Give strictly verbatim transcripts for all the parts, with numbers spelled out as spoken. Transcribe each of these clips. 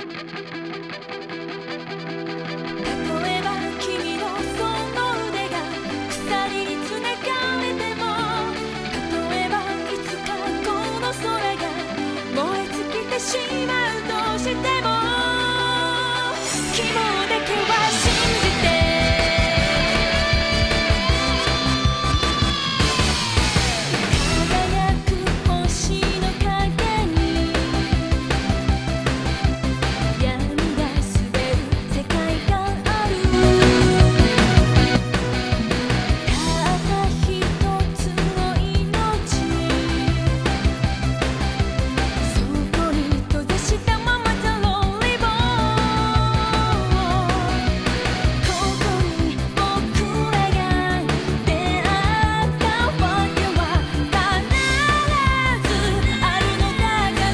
例えば君のその腕が鎖につながれても、例えばいつかこの空が燃え尽きてしまうとしても、希望だけは信じて輝く星の影に闇が滑る世界がある。たった一つの命、そこに閉ざしたままじゃロンリボーここに僕らが出会ったわけは必ずあるのだから。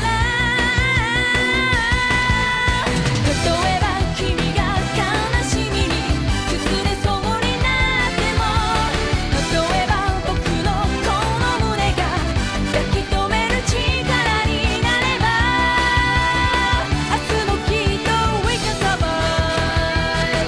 例えば君が悲しみに崩れそうになっても、例えば僕のこの胸が抱き留める力になれば、明日もきっと We can survive。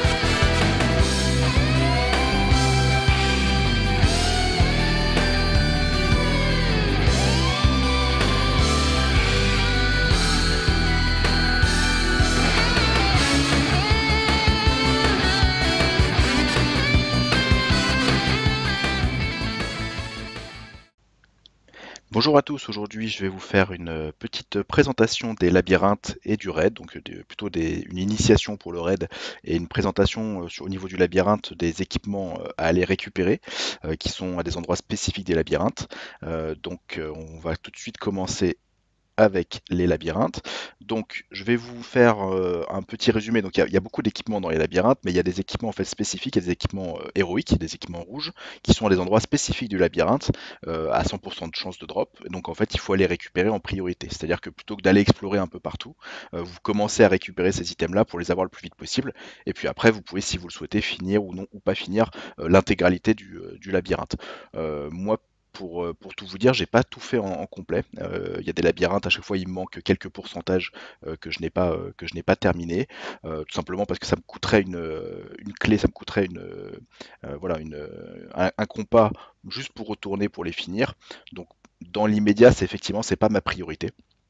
Bonjour à tous, aujourd'hui je vais vous faire une euh, petite présentation des labyrinthes et du raid, donc euh, des- plutôt des- une initiation pour le raid et une présentation euh, sur- au niveau du labyrinthe des équipements euh, à aller récupérer euh, qui sont à des endroits spécifiques des labyrinthes. Euh, donc euh, on va tout de suite commencer avec les labyrinthes. Donc, je vais vous faire euh, un petit résumé. Donc, il y, a- il y a beaucoup d'équipements dans les labyrinthes, mais il y a des équipements en fait spécifiques, il y a des équipements euh, héroïques, des équipements rouges, qui sont à des endroits spécifiques du labyrinthe, euh, à cent pour cent de chance de drop. Et donc, en fait, il faut aller récupérer en priorité. C'est-à-dire que plutôt que d'aller explorer un peu partout, euh, vous commencez à récupérer ces items-là pour les avoir le plus vite possible. Et puis après, vous pouvez, si vous le souhaitez, finir ou non, ou pas finir euh, l'intégralité du, euh, du labyrinthe. Euh, moi, pour, euh, pour tout vous dire, j'ai pas tout fait en, en complet. Euh, Il y a des labyrinthes, à chaque fois il me manque quelques pourcentages euh, que je n'ai pas, euh, que je n'ai pas terminé, euh, tout simplement parce que ça me coûterait une, euh, une clé, ça me coûterait une, euh, euh, voilà, une, euh, un, un compas juste pour retourner pour les finir. Donc dans l'immédiat, c'est effectivement c'est pas ma priorité.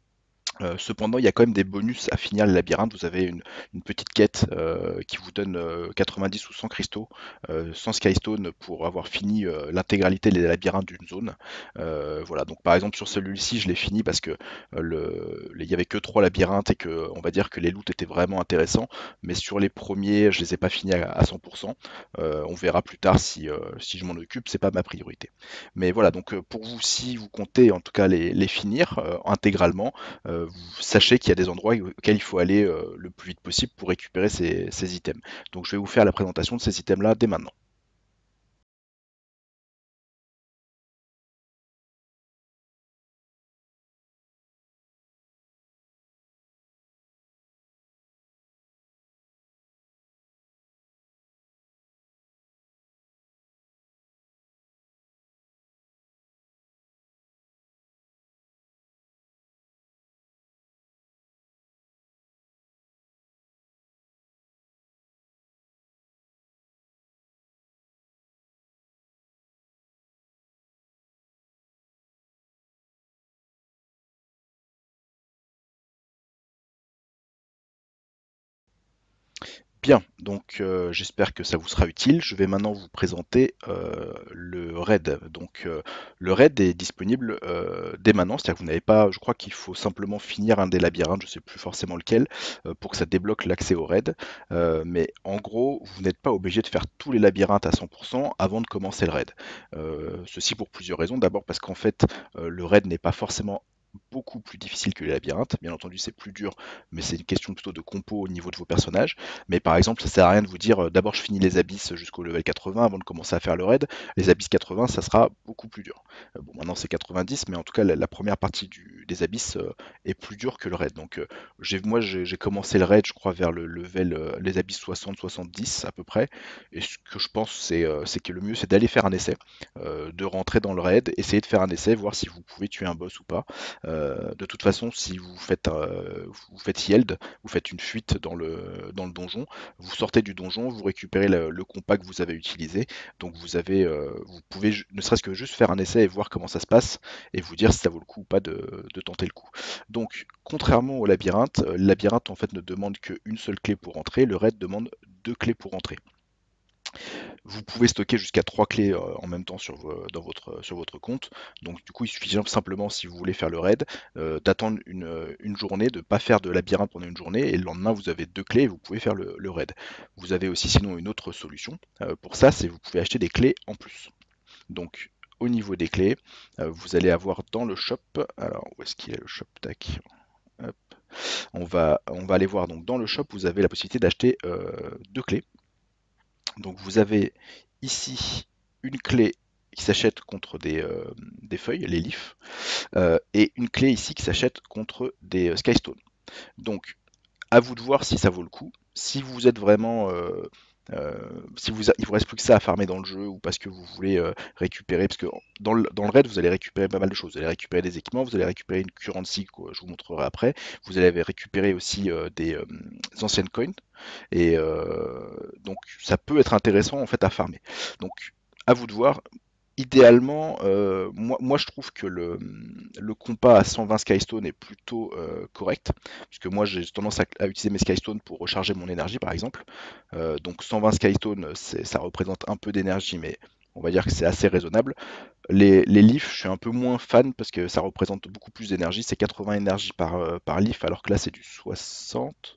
Euh, cependant, il y a quand même des bonus à finir le labyrinthe. Vous avez une, une petite quête euh, qui vous donne euh, quatre-vingt-dix ou cent cristaux, euh, cent Skystone pour avoir fini euh, l'intégralité des labyrinthes d'une zone. Euh, voilà, donc par exemple sur celui-ci, je l'ai fini parce que euh, le, il y avait que trois labyrinthes et que on va dire que les loots étaient vraiment intéressants. Mais sur les premiers, je les ai pas finis à, à cent pour cent. Euh, on verra plus tard si, euh, si je m'en occupe, c'est pas ma priorité. Mais voilà, donc euh, pour vous, si vous comptez en tout cas les, les finir euh, intégralement, euh, vous sachez qu'il y a des endroits auxquels il faut aller euh, le plus vite possible pour récupérer ces, ces items. Donc je vais vous faire la présentation de ces items-là dès maintenant. Bien, donc euh, j'espère que ça vous sera utile. Je vais maintenant vous présenter euh, le raid. Donc euh, le raid est disponible euh, dès maintenant, c'est-à-dire que vous n'avez pas, je crois qu'il faut simplement finir un des labyrinthes, je ne sais plus forcément lequel, euh, pour que ça débloque l'accès au raid. Euh, mais en gros, vous n'êtes pas obligé de faire tous les labyrinthes à cent pour cent avant de commencer le raid. Euh, ceci pour plusieurs raisons. D'abord parce qu'en fait, euh, le raid n'est pas forcément beaucoup plus difficile que les labyrinthes. Bien entendu, c'est plus dur, mais c'est une question plutôt de compo au niveau de vos personnages. Mais par exemple, ça sert à rien de vous dire euh, d'abord je finis les abysses jusqu'au level quatre-vingts avant de commencer à faire le raid. Les abysses quatre-vingts, ça sera beaucoup plus dur. Euh, bon, maintenant c'est quatre-vingt-dix, mais en tout cas la, la première partie du- des abysses euh, est plus dure que le raid. Donc euh, j'ai, moi j'ai j'ai commencé le raid, je crois, vers le level euh, les abysses soixante soixante-dix à peu près. Et ce que je pense, c'est euh, c'est que le mieux c'est d'aller faire un essai, euh, de rentrer dans le raid, essayer de faire un essai, voir si vous pouvez tuer un boss ou pas. Euh, de toute façon, si vous faites, euh, vous faites yield, vous faites une fuite dans le, dans le donjon, vous sortez du donjon, vous récupérez le, le compas que vous avez utilisé, donc vous avez, euh, vous pouvez ju- ne serait-ce que juste faire un essai et voir comment ça se passe, et vous dire si ça vaut le coup ou pas de, de tenter le coup. Donc, contrairement au labyrinthe, euh, le labyrinthe en fait ne demande qu'une seule clé pour entrer, le raid demande deux clés pour entrer. Vous pouvez stocker jusqu'à trois clés euh, en même temps sur, vo- dans votre, sur votre compte. Donc du coup, il suffit simplement, si vous voulez faire le raid, euh, d'attendre une, euh, une journée, de ne pas faire de labyrinthe pendant une journée, et le lendemain, vous avez deux clés et vous pouvez faire le, le raid. Vous avez aussi sinon une autre solution. Euh, pour ça, c'est vous pouvez acheter des clés en plus. Donc au niveau des clés, euh, vous allez avoir dans le shop, alors où est-ce qu'il est le shop? Tac. Hop. On va, on va aller voir donc dans le shop, vous avez la possibilité d'acheter euh, deux clés. Donc vous avez ici une clé qui s'achète contre des, euh, des feuilles, les leafs, euh, et une clé ici qui s'achète contre des euh, skystones. Donc à vous de voir si ça vaut le coup. Si vous êtes vraiment, euh, euh, si vous, a- il vous reste plus que ça à farmer dans le jeu, ou parce que vous voulez euh, récupérer, parce que dans le, dans le raid vous allez récupérer pas mal de choses. Vous allez récupérer des équipements, vous allez récupérer une currency que je vous montrerai après. Vous allez récupérer aussi euh, des euh, anciennes coins, et euh, donc ça peut être intéressant en fait à farmer. Donc à vous de voir. Idéalement, euh, moi, moi je trouve que le, le compas à cent vingt Skystone est plutôt euh, correct, puisque moi j'ai tendance à, à utiliser mes Skystone pour recharger mon énergie par exemple. Euh, donc cent vingt Skystone, c'est- ça représente un peu d'énergie, mais on va dire que c'est assez raisonnable. Les, les leafs, je suis un peu moins fan parce que ça représente beaucoup plus d'énergie, c'est quatre-vingts énergie par, euh, par leaf, alors que là c'est du soixante.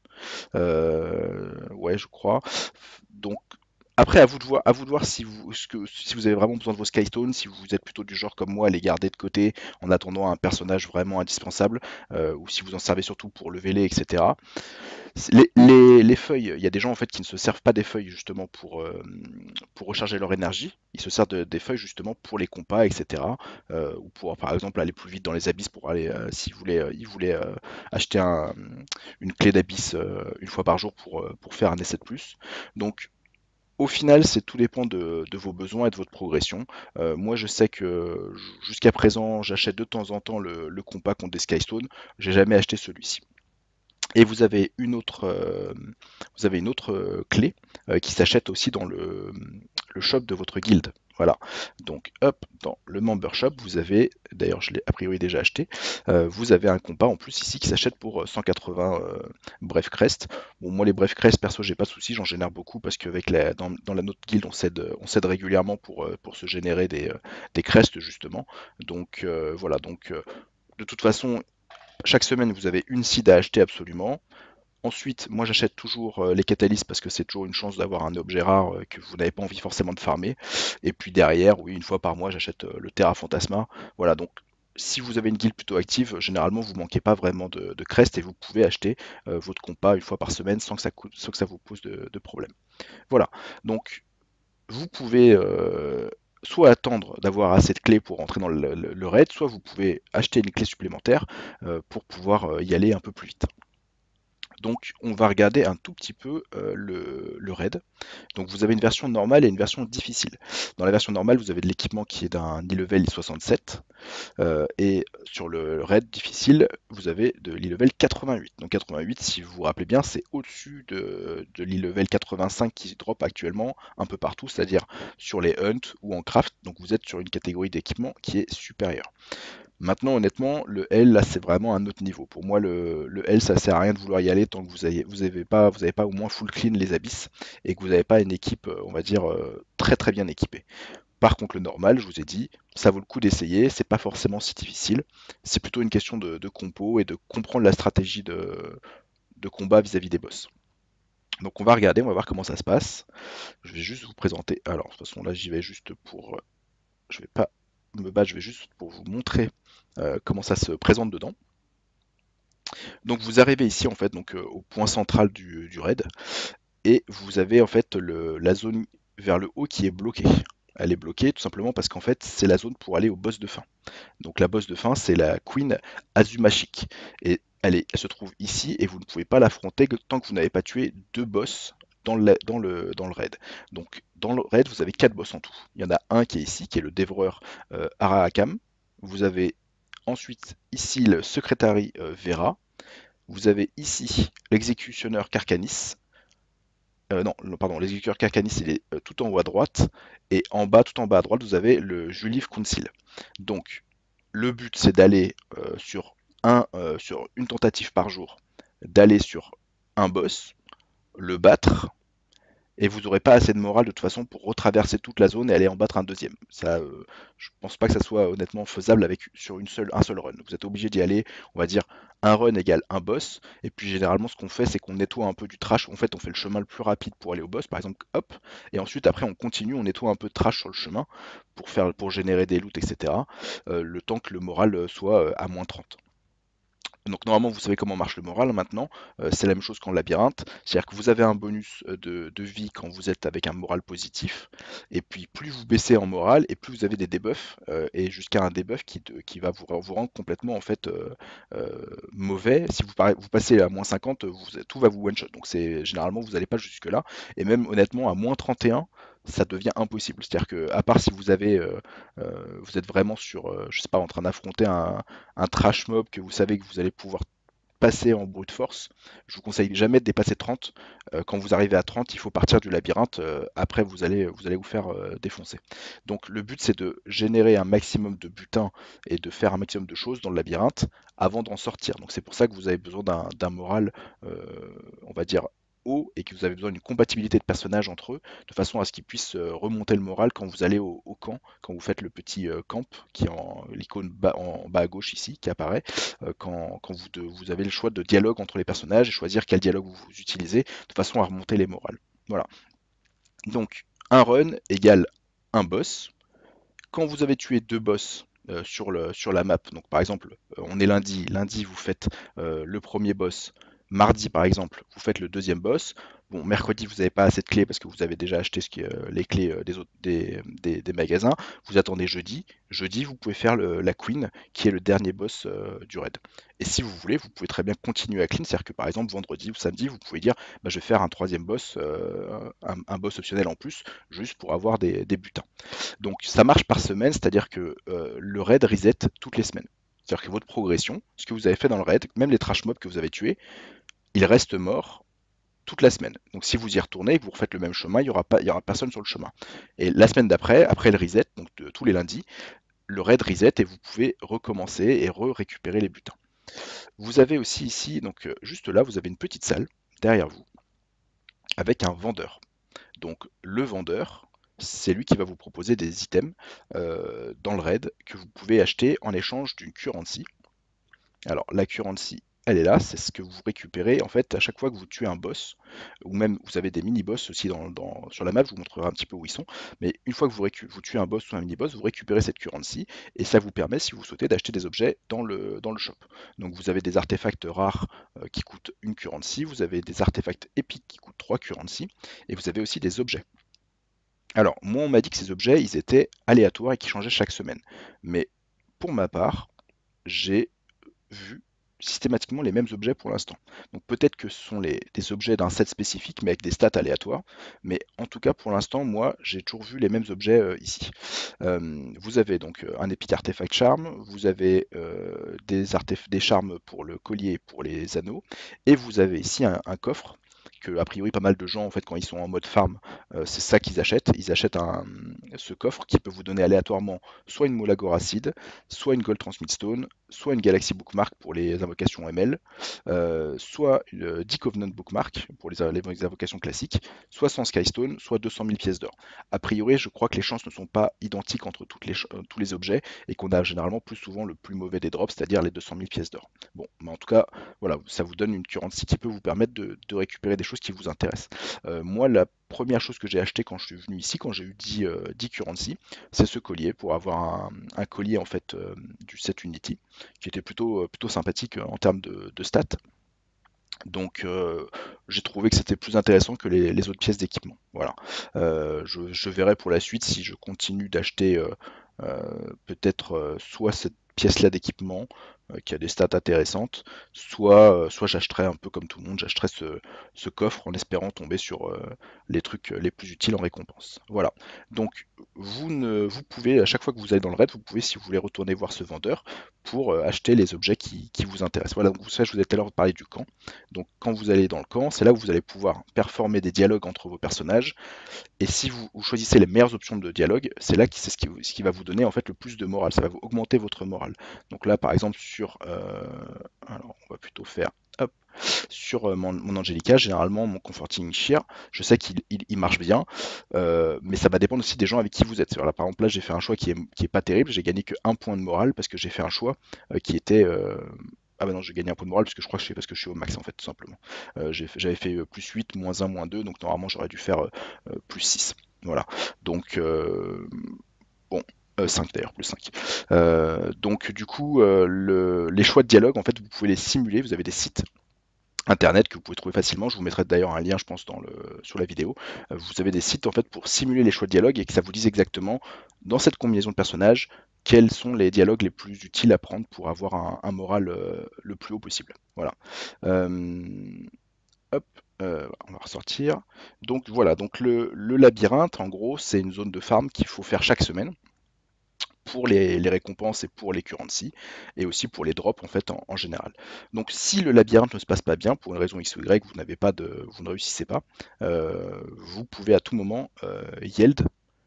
Euh, ouais, je crois. Donc, après, à vous de voir, à vous de voir si vous, ce que, si vous avez vraiment besoin de vos Skystones, si vous êtes plutôt du genre comme moi à les garder de côté en attendant un personnage vraiment indispensable, euh, ou si vous en servez surtout pour leveler, et cetera. Les, les- les feuilles, il y a des gens en fait qui ne se servent pas des feuilles justement pour, euh, pour recharger leur énergie. Ils se servent de- des feuilles justement pour les compas, et cetera. Euh, ou pour par exemple aller plus vite dans les abysses pour aller, euh, s'ils voulaient, euh, ils voulaient euh, acheter un- une clé d'abysse euh, une fois par jour pour, euh, pour faire un essai de plus. Donc au final, c'est tout dépend de, de vos besoins et de votre progression. Euh, moi, je sais que jusqu'à présent, j'achète de temps en temps le, le compas contre des Skystones. J'ai jamais acheté celui-ci. Et vous avez une autre, euh, vous avez une autre euh, clé euh, qui s'achète aussi dans le, le shop de votre guilde. Voilà. Donc, hop, dans le member shop, vous avez, d'ailleurs, je l'ai a priori déjà acheté, euh, vous avez un compas en plus ici qui s'achète pour euh, cent quatre-vingts euh, bref crest. Bon, moi, les bref crest, perso, j'ai pas de souci, j'en génère beaucoup parce qu'avec la, dans, dans la notre guilde, on s'aide, on s'aide régulièrement pour, euh, pour se générer des, euh, des crests, justement. Donc, euh, voilà. Donc, euh, de toute façon, chaque semaine, vous avez une seed à acheter absolument. Ensuite, moi j'achète toujours euh, les catalystes parce que c'est toujours une chance d'avoir un objet rare euh, que vous n'avez pas envie forcément de farmer. Et puis derrière, oui, une fois par mois, j'achète euh, le Terra Fantasma. Voilà, donc si vous avez une guilde plutôt active, généralement vous manquez pas vraiment de, de crest et vous pouvez acheter euh, votre compas une fois par semaine sans que ça, coûte, sans que ça vous pose de, de problème. Voilà, donc vous pouvez euh, soit attendre d'avoir assez de clés pour entrer dans le, le- le raid, soit vous pouvez acheter une clé supplémentaire euh, pour pouvoir euh, y aller un peu plus vite. Donc on va regarder un tout petit peu euh, le, le raid. Donc vous avez une version normale et une version difficile. Dans la version normale, vous avez de l'équipement qui est d'un e-level I soixante-sept. Euh, et sur le raid difficile, vous avez de l'e-level quatre-vingt-huit. Donc quatre-vingt-huit, si vous vous rappelez bien, c'est au-dessus de, de l'e-level quatre-vingt-cinq qui se drop actuellement un peu partout, c'est-à-dire sur les hunts ou en craft. Donc vous êtes sur une catégorie d'équipement qui est supérieure. Maintenant, honnêtement, le L, là, c'est vraiment un autre niveau. Pour moi, le, le L, ça sert à rien de vouloir y aller tant que vous n'avez vous avez pas, vous avez pas au moins full clean les abysses et que vous n'avez pas une équipe, euh, on va dire, euh, très très bien équipée. Par contre, le normal, je vous ai dit, ça vaut le coup d'essayer, c'est pas forcément si difficile. C'est plutôt une question de, de compo et de comprendre la stratégie de, de combat vis-à-vis des boss. Donc on va regarder, on va voir comment ça se passe. Je vais juste vous présenter. Alors, de toute façon, là, j'y vais juste pour. Je vais pas me battre, je vais juste pour vous montrer euh, comment ça se présente dedans. Donc vous arrivez ici en fait donc euh, au point central du, du raid et vous avez en fait le, la zone vers le haut qui est bloquée. Elle est bloquée tout simplement parce qu'en fait c'est la zone pour aller au boss de fin. Donc la boss de fin c'est la Queen Azumashik et elle, est, elle se trouve ici et vous ne pouvez pas l'affronter tant que vous n'avez pas tué deux boss dans le, dans le, dans le raid. Donc dans le raid vous avez quatre boss en tout. Il y en a un qui est ici qui est le dévoreur euh, Arahakam. Vous avez Ensuite, ici, le Secretary euh, Vera. Vous avez ici l'exécutionneur Carcanis. Euh, non, non, pardon, l'exécuteur Carcanis, il est euh, tout en haut à droite. Et en bas, tout en bas à droite, vous avez le Juliv Council. Donc, le but, c'est d'aller euh, sur, un, euh, sur une tentative par jour, d'aller sur un boss, le battre, et vous n'aurez pas assez de morale de toute façon pour retraverser toute la zone et aller en battre un deuxième. Ça, euh, je pense pas que ça soit honnêtement faisable avec sur une seule, un seul run. Vous êtes obligé d'y aller, on va dire un run égale un boss, et puis généralement ce qu'on fait c'est qu'on nettoie un peu du trash. En fait, on fait le chemin le plus rapide pour aller au boss, par exemple, hop, et ensuite après on continue, on nettoie un peu de trash sur le chemin pour faire, pour générer des loots, et cetera. Euh, le temps que le moral euh, soit euh, à moins trente. Donc normalement vous savez comment marche le moral maintenant, euh, c'est la même chose qu'en labyrinthe, c'est-à-dire que vous avez un bonus euh, de, de vie quand vous êtes avec un moral positif, et puis plus vous baissez en moral, et plus vous avez des debuffs, euh, et jusqu'à un debuff qui, te- qui va vous, vous rendre complètement en fait euh, euh, mauvais. Si vous, parez- vous passez à moins cinquante, vous- tout va vous one-shot, donc c'est généralement vous n'allez pas jusque là, et même honnêtement à moins trente et un, ça devient impossible. C'est-à-dire que à part si vous avez, euh, euh, vous êtes vraiment sur, euh, je sais pas, en train d'affronter un, un trash mob que vous savez que vous allez pouvoir passer en brute force, je vous conseille jamais de dépasser trente. Euh, quand vous arrivez à trente, il faut partir du labyrinthe. Euh, après, vous allez, vous allez vous faire euh, défoncer. Donc le but, c'est de générer un maximum de butin et de faire un maximum de choses dans le labyrinthe avant d'en sortir. Donc c'est pour ça que vous avez besoin d'un d'un moral, euh, on va dire, haut et que vous avez besoin d'une compatibilité de personnages entre eux, de façon à ce qu'ils puissent euh, remonter le moral quand vous allez au, au camp, quand vous faites le petit euh, camp qui est en l'icône bas, en bas à gauche ici, qui apparaît euh, quand, quand vous, de- vous avez le choix de dialogue entre les personnages et choisir quel dialogue vous, vous utilisez de façon à remonter les morales. Voilà. Donc, un run égale un boss. Quand vous avez tué deux boss euh, sur, le, sur la map, donc par exemple, euh, on est lundi, lundi vous faites euh, le premier boss, mardi par exemple, vous faites le deuxième boss. Bon, mercredi vous n'avez pas assez de clés parce que vous avez déjà acheté ce qui est, euh, les clés euh, des, autres, des, des, des magasins. Vous attendez jeudi. Jeudi, vous pouvez faire le- la Queen, qui est le dernier boss euh, du raid. Et si vous voulez, vous pouvez très bien continuer à clean, c'est-à-dire que par exemple vendredi ou samedi, vous pouvez dire bah, je vais faire un troisième boss, euh, un, un boss optionnel en plus, juste pour avoir des, des butins. Donc ça marche par semaine, c'est-à-dire que euh, le raid reset toutes les semaines. C'est-à-dire que votre progression, ce que vous avez fait dans le raid, même les trash mobs que vous avez tués, ils restent morts toute la semaine. Donc si vous y retournez et que vous refaites le même chemin, il n'y aura, pas, il y aura personne sur le chemin. Et la semaine d'après, après le reset, donc de, tous les lundis, le raid reset et vous pouvez recommencer et re-récupérer les butins. Vous avez aussi ici, donc euh, juste là, vous avez une petite salle derrière vous avec un vendeur. Donc le vendeur, c'est lui qui va vous proposer des items euh, dans le raid que vous pouvez acheter en échange d'une currency. Alors la currency, elle est là, c'est ce que vous récupérez en fait à chaque fois que vous tuez un boss, ou même vous avez des mini-boss aussi dans, dans- sur la map, je vous montrerai un petit peu où ils sont, mais une fois que vous, récu- vous tuez un boss ou un mini-boss, vous récupérez cette currency, et ça vous permet, si vous souhaitez, d'acheter des objets dans le, dans le shop. Donc vous avez des artefacts rares euh, qui coûtent une currency, vous avez des artefacts épiques qui coûtent trois currency, et vous avez aussi des objets. Alors, moi, on m'a dit que ces objets, ils étaient aléatoires et qu'ils changeaient chaque semaine. Mais pour ma part, j'ai vu systématiquement les mêmes objets pour l'instant. Donc peut-être que ce sont les, des objets d'un set spécifique, mais avec des stats aléatoires. Mais en tout cas, pour l'instant, moi, j'ai toujours vu les mêmes objets euh, ici. Euh, vous avez donc euh, un Epic Artefact Charm, vous avez euh, des, artef- des charmes pour le collier et pour les anneaux, et vous avez ici un, un coffre que a priori pas mal de gens en fait quand ils sont en mode farm, euh, c'est ça qu'ils achètent. Ils achètent un, ce coffre qui peut vous donner aléatoirement soit une Molagor Acid, soit une Gold Transmit Stone, soit une Galaxy Bookmark pour les invocations M L, euh, soit une euh, dix Covenant Bookmark pour les, les invocations classiques, soit cent Skystone, soit deux cent mille pièces d'or. A priori, je crois que les chances ne sont pas identiques entre toutes les, euh, tous les objets et qu'on a généralement plus souvent le plus mauvais des drops, c'est-à-dire les deux cent mille pièces d'or. Bon, mais en tout cas, voilà, ça vous donne une currency qui peut vous permettre de, de récupérer des choses qui vous intéressent. Euh, moi, la première chose que j'ai acheté quand je suis venu ici, quand j'ai eu dix, euh, dix currency, c'est ce collier pour avoir un, un collier en fait euh, du set Unity qui était plutôt, euh, plutôt sympathique euh, en termes de, de stats. Donc euh, j'ai trouvé que c'était plus intéressant que les, les autres pièces d'équipement. Voilà. Euh, je, je verrai pour la suite si je continue d'acheter euh, euh, peut-être euh, soit cette pièce-là d'équipement, euh, qui a des stats intéressantes, soit, euh, soit j'achèterais un peu comme tout le monde, j'achèterais ce, ce coffre en espérant tomber sur euh, les trucs les plus utiles en récompense. Voilà. Donc vous ne, vous pouvez, à chaque fois que vous allez dans le raid, vous pouvez, si vous voulez, retourner voir ce vendeur pour euh, acheter les objets qui, qui vous intéressent. Voilà, donc ça, je vous ai tout à l'heure parlé du camp. Donc quand vous allez dans le camp, c'est là où vous allez pouvoir performer des dialogues entre vos personnages. Et si vous, vous choisissez les meilleures options de dialogue, c'est là que c'est ce qui, ce qui va vous donner en fait le plus de morale. Ça va vous augmenter votre morale. Donc là, par exemple, sur, euh, alors on va plutôt faire, hop, sur euh, mon, mon Angelica, généralement mon Comforting Cheer, je sais qu'il il, il marche bien, euh, mais ça va dépendre aussi des gens avec qui vous êtes. Là, par exemple, là, j'ai fait un choix qui est, qui est pas terrible. J'ai gagné que un point de morale parce que j'ai fait un choix euh, qui était euh, ah bah non, j'ai gagné un point de morale parce que je crois que c'est parce que je suis au max en fait, tout simplement. Euh, j'ai fait- J'avais fait euh, plus huit, moins un, moins deux, donc normalement j'aurais dû faire euh, euh, plus six. Voilà. Donc, euh, bon, euh, cinq d'ailleurs, plus cinq. Euh, donc, du coup, euh, le- les choix de dialogue, en fait, vous pouvez les simuler. Vous avez des sites internet que vous pouvez trouver facilement. Je vous mettrai d'ailleurs un lien, je pense, dans le, sur la vidéo. Euh, Vous avez des sites en fait pour simuler les choix de dialogue et que ça vous dise exactement dans cette combinaison de personnages quels sont les dialogues les plus utiles à prendre pour avoir un, un moral euh, le plus haut possible. Voilà. Euh, hop, euh, on va ressortir. Donc voilà, donc le, le labyrinthe, en gros, c'est une zone de farm qu'il faut faire chaque semaine pour les, les récompenses et pour les currency, et aussi pour les drops en fait en, en général. Donc si le labyrinthe ne se passe pas bien, pour une raison X ou Y, vous n'avez pas de, vous ne réussissez pas, euh, vous pouvez à tout moment euh, yield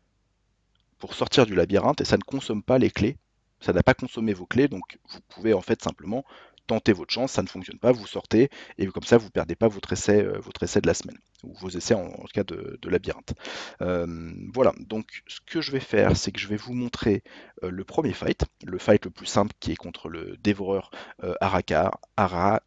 pour sortir du labyrinthe et ça ne consomme pas les clés. Ça n'a pas consommé vos clés, donc vous pouvez en fait simplement tenter votre chance, ça ne fonctionne pas, vous sortez, et comme ça vous ne perdez pas votre essai, euh, votre essai de la semaine, ou vos essais en, en cas de, de labyrinthe. Euh, voilà, donc ce que je vais faire, c'est que je vais vous montrer euh, le premier fight, le fight le plus simple qui est contre le dévoreur euh, Araka, Ara,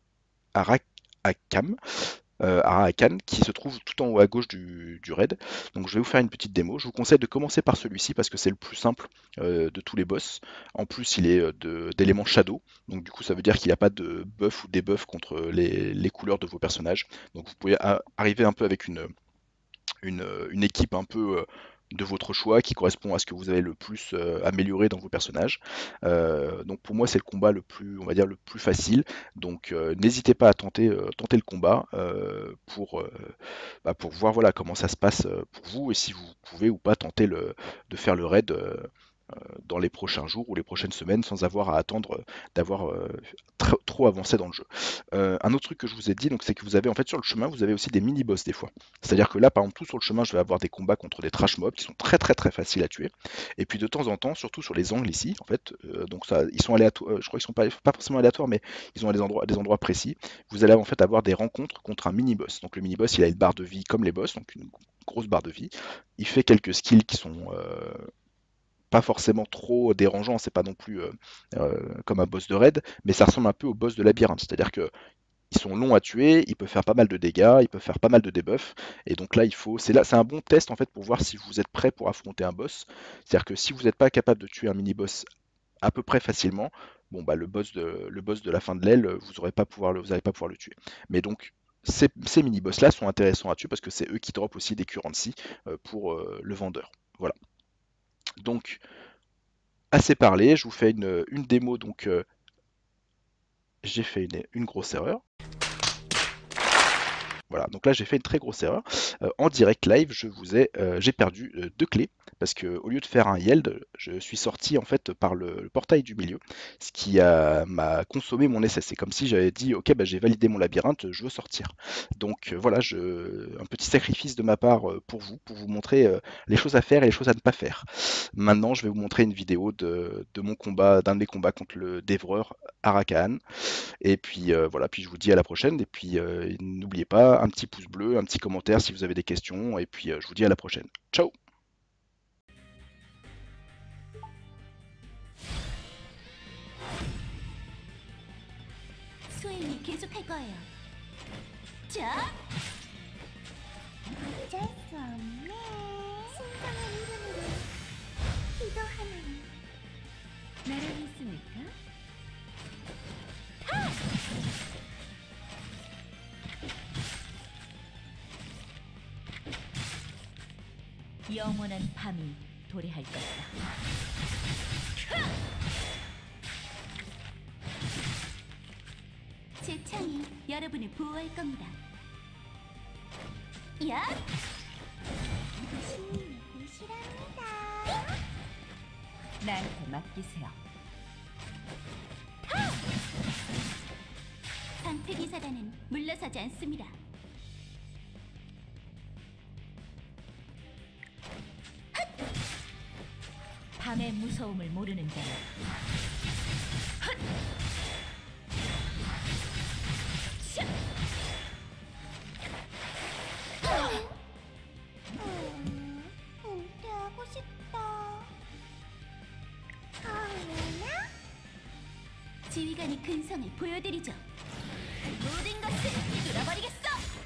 Arakam, euh, à Arakan, qui se trouve tout en haut à gauche du, du raid. Donc je vais vous faire une petite démo. Je vous conseille de commencer par celui-ci parce que c'est le plus simple euh, de tous les boss. En plus, il est euh, d'éléments shadow, donc du coup ça veut dire qu'il n'y a pas de buff ou debuff contre les, les couleurs de vos personnages. Donc vous pouvez a- arriver un peu avec une, une, une équipe un peu euh, de votre choix qui correspond à ce que vous avez le plus euh, amélioré dans vos personnages. Euh, donc pour moi c'est le combat le plus, on va dire le plus facile. Donc euh, n'hésitez pas à tenter, euh, tenter le combat euh, pour, euh, bah, pour voir voilà comment ça se passe euh, pour vous et si vous pouvez ou pas tenter le, de faire le raid euh, dans les prochains jours ou les prochaines semaines sans avoir à attendre euh, d'avoir euh, tr- trop avancé dans le jeu. Euh, un autre truc que je vous ai dit, donc c'est que vous avez en fait sur le chemin, vous avez aussi des mini-boss des fois. C'est-à-dire que là, par exemple, tout sur le chemin, je vais avoir des combats contre des trash mobs qui sont très très très faciles à tuer. Et puis de temps en temps, surtout sur les angles ici, en fait, euh, donc ça, ils sont aléatoires. Je crois qu'ils sont pas, pas forcément aléatoires, mais ils ont des endroits, des endroits précis. Vous allez en fait avoir des rencontres contre un mini-boss. Donc le mini-boss, il a une barre de vie comme les boss, donc une grosse barre de vie. Il fait quelques skills qui sont euh, pas forcément trop dérangeant, c'est pas non plus euh, euh, comme un boss de raid, mais ça ressemble un peu au boss de labyrinthe, c'est-à-dire que ils sont longs à tuer, ils peuvent faire pas mal de dégâts, ils peuvent faire pas mal de debuffs, et donc là il faut, c'est là, c'est un bon test en fait pour voir si vous êtes prêt pour affronter un boss. C'est-à-dire que si vous n'êtes pas capable de tuer un mini-boss à peu près facilement, bon bah le boss de, le boss de la fin de l'aile, vous n'allez pas pouvoir le, vous allez pas pouvoir le tuer. Mais donc ces, ces mini-boss là sont intéressants à tuer parce que c'est eux qui drop aussi des currency euh, pour euh, le vendeur. Voilà. Donc assez parlé, je vous fais une, une démo, donc euh, j'ai fait une, une grosse erreur. Voilà, donc là j'ai fait une très grosse erreur. Euh, en direct live, je vous ai, euh, j'ai perdu euh, deux clés parce que au lieu de faire un yield, je suis sorti en fait par le, le portail du milieu, ce qui a- m'a consommé mon essai. C'est comme si j'avais dit, ok, bah, j'ai validé mon labyrinthe, je veux sortir. Donc euh, voilà, je, un petit sacrifice de ma part euh, pour vous, pour vous montrer euh, les choses à faire et les choses à ne pas faire. Maintenant, je vais vous montrer une vidéo de, de mon combat, d'un de mes combats contre le dévoreur Arakan. Et puis euh, voilà, puis je vous dis à la prochaine. Et puis euh, n'oubliez pas, un petit pouce bleu, un petit commentaire si vous avez des questions. Et puis euh, je vous dis à la prochaine. Ciao! に계속할 거예요. 자, 어쩔 수 없네. 신성한 이름으로 기도하는 나를 믿습니까? 영원한 밤이 도래할 것이다. 제 창이 여러분을 보호할 겁니다. 야! 신님의 뜻이랍니다. 나한테 맡기세요. 방패기사단은 물러서지 않습니다. 밤의 무서움을 모르는 자요. 음, 은퇴하고 싶다. 어머나? 지휘관이 근성을 보여드리죠. 모든 것을 뚫어버리겠어!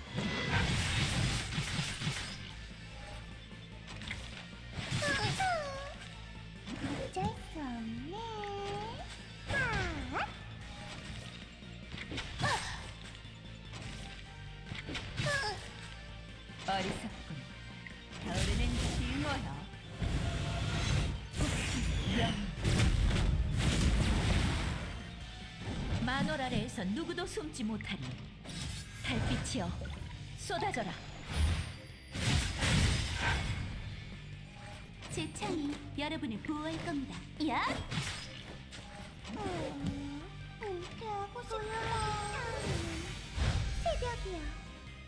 어쩔 수 없네. 하! 어리석군. 타오르는 징어여. 만월 아래에서 누구도 숨지 못하리. 달빛이여, 쏟아져라. 제 창이 여러분을 보호할 겁니다. 야! 음, 은퇴하고 싶다. 새벽이야.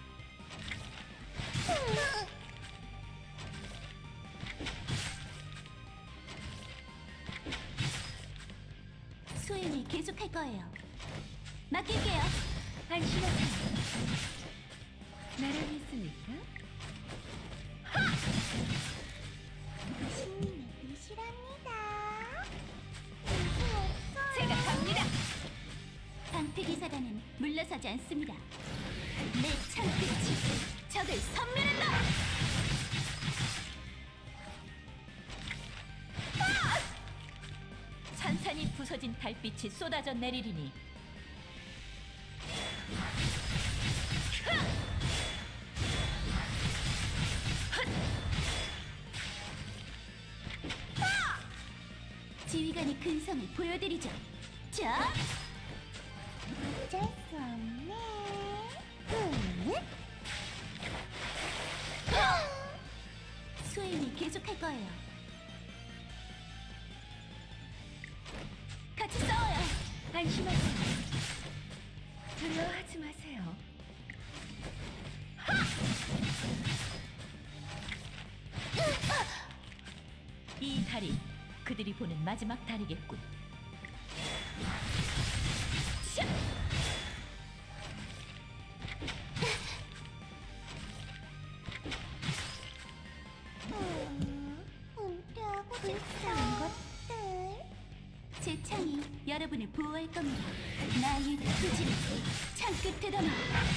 소행을 계속할 거예요. 맡길게요. 안심하세요. 나를 믿습니까? 신님의 뜻이랍니다. 제가 갑니다. 방패기사단은 물러서지 않습니다. 내 창끝이 적을 섬멸한다. 산산이 부서진 달빛이 쏟아져 내리리니 지휘관이 근성을 보여드리죠. 자! 어쩔 수 없네. 음. 수행을 계속할 거예요. 같이 싸워요. 안심하세요. 두려워하지 마세요. 이 달이 그들이 보는 마지막 달이겠군. 샤! 음, 은퇴하고 싶다. 것들. 제 창이 여러분을 보호할 겁니다. 나의 부지를 창 끝에 담아.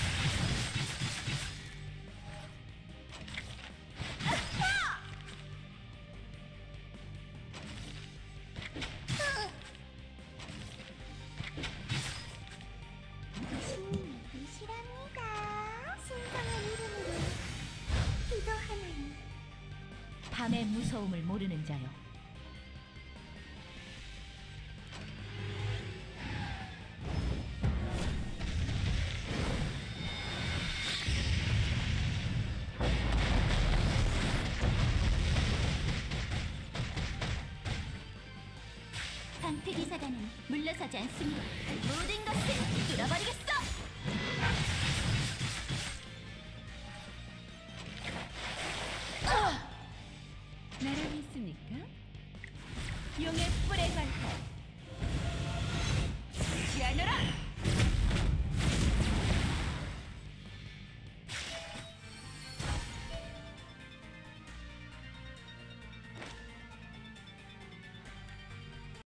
신님의 뜻이랍니다. 신성한 이름으로 기도하나니. 밤의 무서움을 모르는 자여. 방패기사단은 물러서지 않습니다. 모든 것을 뚫어버리겠어!